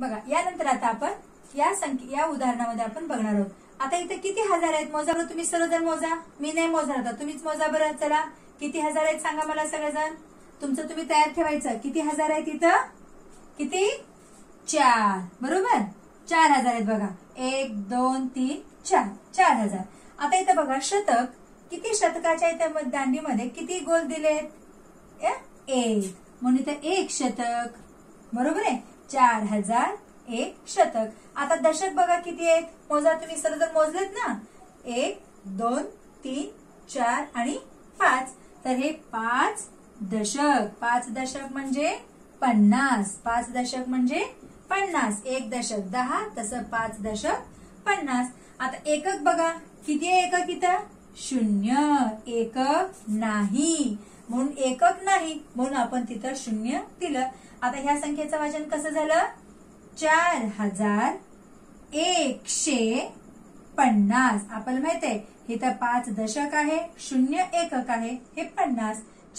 बघा यानंतर आता आपण या उदाहरणामध्ये आपण बघणार आहोत। आता इथे किती हजार आहेत मोजा बरं, तुम्ही सर्वजण मोजा, मी नाही मोजणार आता, तुम्हीच मोजा बरं। चला किती हजार आहेत सांगा मला सगळेजण, तुमचं तुम्ही तयार ठेवायचं। किती हजार आहेत इथं, किती 4 बरोबर, 4000 आहेत बघा, 1 2 3 4 4000। आता इथं बघा शतक, किती शतकाच्या इथे दांडीमध्ये किती गोल दिलेत, 1 म्हणून इथं 1 शतक बरोबर आहे, 4000 1 शतक। आता दशक बघा किती आहेत, मोजा तुम्ही सर्वजण मोजलेत ना, 1 2 3 4 आणि 5, तर हे 5 दशक। 5 दशक म्हणजे 50, 5 दशक म्हणजे 50, 1 दशक 10, तसं 5 दशक 50। आता एकक बघा किती आहे, एकक इथं 0, एकक नाही म्हणून एकक नाही म्हणून आपण तिथं 0 दिलं। आता ह्या संख्येचं वाचन कसं झालं, 4150। आपल्याला माहित आहे इथं 5 दशक आहे, 0 एकक आहे, हे 50,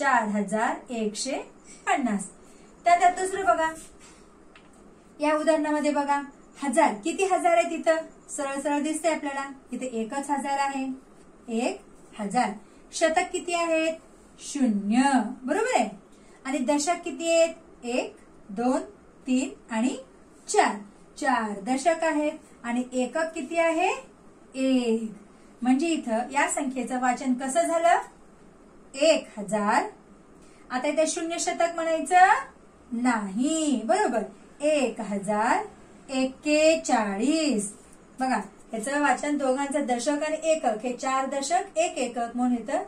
4150। त्यानंतर दुसरं बघा, या उदाहरणामध्ये बघा हजार, किती हजार आहे तिथं, सरळ सरळ दिसते आपल्याला, इथे एकच हजार आहे, 1000। शतक किती आहेत, 0 बरोबर आहे, आणि दशक किती आहेत, 1 2 3 आणि 4, 4 दशक आहेत, आणि एकक किती आहे, 1, म्हणजे इथं या संख्येचं वाचन कसं झालं, 1000। आता इथे 0 शतक म्हणायचं नाही बरोबर, 1041। बघा याचं वाचन दोघांचं दशक आणि एकक, हे 4 दशक 1 एकक म्हणून इथं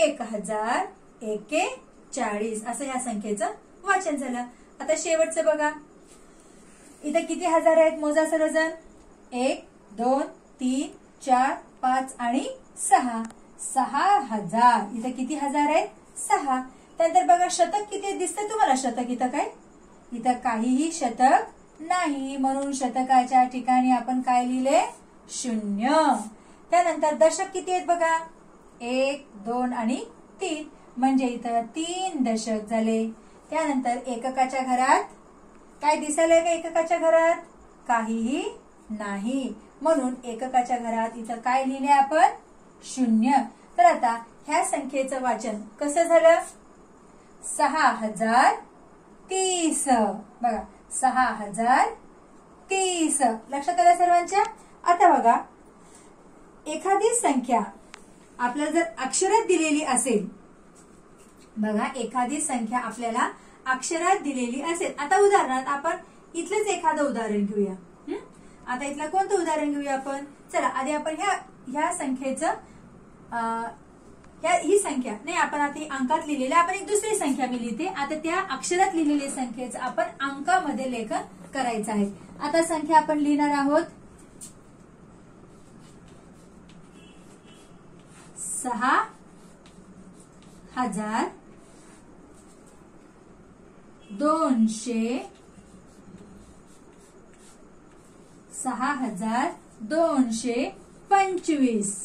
1041 असं या संख्येचं वाचन झालं। आता शेवटचं बघा, इथं किती हजार आहेत मोजा सर्वजण, 1 2 3 4 5 आणि 6, 6000। इथं किती हजार आहेत, 6। त्यानंतर बघा शतक किती दिसतंय तुम्हाला, शतक इथं काय, इथं काहीही शतक नाही म्हणून शतकाच्या ठिकाणी आपण काय लिहिले, 0। त्यानंतर दशक किती आहेत बघा, 1 2 आणि 3 म्हणजे इथं 3 दशक झाले। त्यानंतर एककाच्या घरात काय दिसायलंय का, एककाच्या घरात काहीही नाही म्हणून एककाच्या घरात इथं काय लिहिले आपण, 0। तर आता ह्या संख्येचं वाचन कसं झालं, 6030। बघा 6030 लक्षात आलं सर्वांच्या। आता बघा एखादी संख्या आपल्याला जर अक्षरात दिलेली असेल, बघा एखादी संख्या आपल्याला अक्षरात दिलेली असेल, आता उदाहरणार्थ आपण इथलंच एखादं उदाहरण घेऊया। आता इथलं कोणतं उदाहरण घेऊया आपण, चला आधी आपण ह्या संख्येचं ही संख्या नाही, आपण आता अंकात लिहिलेली, आपण एक दुसरी संख्या मी लिहिते, आता त्या अक्षरात लिहिलेल्या संख्येचं आपण अंकामध्ये लेखन करायचं आहे। आता संख्या आपण लिहिणार आहोत 6225।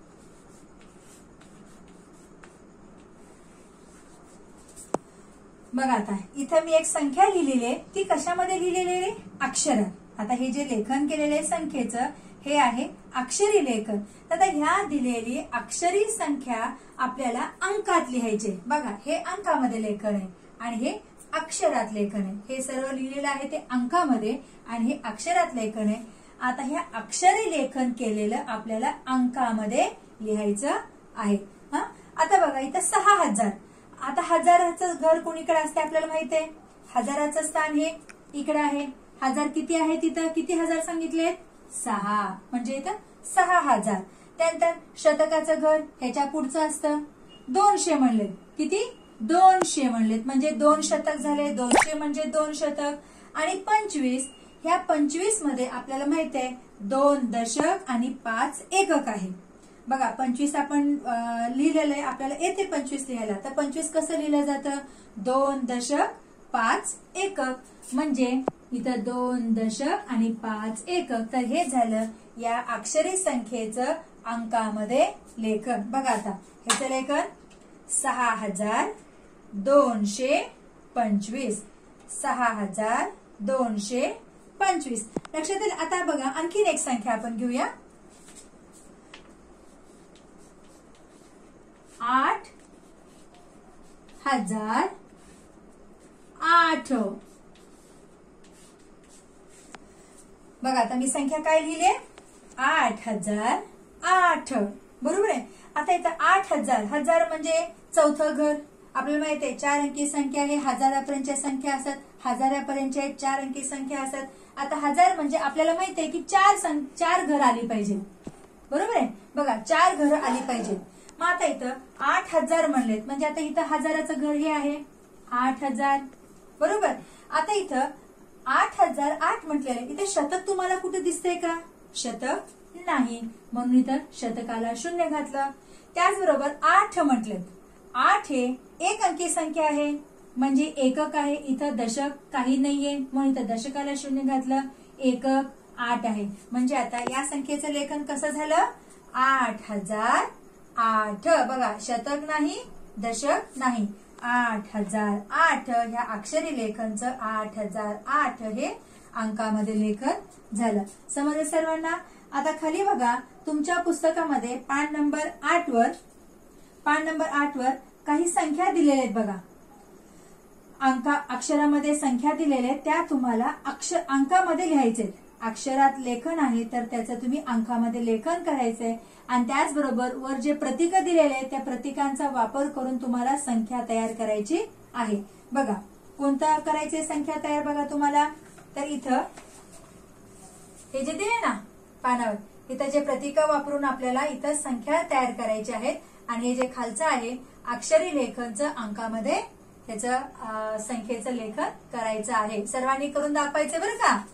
बघा आता इथं मी एक संख्या लिहिलेली आहे, ती कशामध्ये लिहिलेली आहे, अक्षरात। आता हे जे लेखन केलेले संख्येचं हे आहे अक्षरी लेखन। आता ह्या दिलेली अक्षरी संख्या आपल्याला अंकात लिहायचे। बघा हे अंकामध्ये लेखन आहे आणि हे अक्षरात लेखन आहे, हे सर्व लिहिलेलं आहे ते अंकामध्ये आणि हे अक्षरात लेखन आहे। आता हे अक्षरी लेखन केलेलं आपल्याला अंकामध्ये लिहायचं आहे। आता बघा इथं 6000, आता हजाराचं घर कोणीकडे असते आपल्याला माहिती आहे, हजाराचं स्थान हे इकडे आहे, हजार किती आहे तिथं, किती हजार सांगितले, 6 म्हणजे इथं 6000। त्यानंतर शतकाचं घर ह्याच्या पुढचं असतं, 200 म्हणले, किती 200 म्हणलेत म्हणजे 2 शतक झाले, 200 म्हणजे 2 शतक। आणि 25, ह्या 25 मध्ये आपल्याला माहिती आहे 2 दशक आणि 5 एकक आहे। बघा 25 आपण लिहिलेलं आहे, आपल्याला येते 25 लिहायला, तर 25 कसं लिहिलं जातं, 2 दशक 5 एकक, म्हणजे इथं 2 दशक आणि 5 एकक। तर हे झालं या अक्षरी संख्येचं अंकामध्ये लेखन। बघा आता ह्याचं लेखन 6225, 6225। 25. लक्षात येईल. आता बघा आणखीन एक संख्या आपण घेऊया. 8,008. बघा आता मी संख्या काय लिहिले? 8,008. बरोबर आहे. आता इथं 8,000, हजार म्हणजे चौथं घर. आपल्याला माहिती आहे 4 अंकी संख्या हे हजारापर्यंतच्या संख्या असतात, हजारापर्यंतच्या 4 अंकी संख्या असतात. आता 1000 म्हणजे आपल्याला माहिती आहे की 4 घर आली पाहिजे. बरोबर आहे. बघा 4 घर आली पाहिजे. मग आता इथं 8,000 म्हणलेत म्हणजे आता इथं हजाराचं घर हे आहे 8,000. बरोबर. आता इथं 8,008 म्हटलेलं इथे शतक तुम्हाला कुठे दिसतंय का? शतक नाही, म्हणून इथं शतकाला 0 घातलं. त्याचबरोबर 8 म्हटलेत. 8 हे एक अंकी संख्या आहे म्हणजे एकक आहे. इथं दशक काही नाहीये म्हणून इथं दशकाला 0 घातलं. एकक 8 आहे म्हणजे आता या संख्येचं लेखन कसं झालं? 8,008. बघा शतक नाही, दशक नाही. 8,008 ह्या अक्षरी लेखनचं 8,008 हे अंकामध्ये लेखन झालं. समजलं सर्वांना? आता खाली बघा तुमच्या पुस्तकामध्ये पान नंबर 8 वर काही संख्या दिलेल्या आहेत बघा. अक्षरामध्ये संख्या दिलेल्या आहेत त्या तुम्हाला अंकामध्ये लिहायचे. अक्षरात लेखन आहे तर त्याचं तुम्ही अंकामध्ये लेखन करायचंय. आणि त्याचबरोबर वर जे प्रतीक दिलेले आहेत त्या प्रतीकांचा वापर करून तुम्हाला संख्या तयार करायची आहे. बघा कोणता करायचे संख्या तयार बघा तुम्हाला. तर इथं हे जे दिले ना पानावर, इथं जे प्रतीक वापरून आपल्याला इथं संख्या तयार करायची आहेत. आणि हे जे खालचं आहे अक्षरी लेखनचं अंकामध्ये त्याचं संख्येचं लेखन करायचं आहे. सर्वांनी करून दाखवायचं बरं का.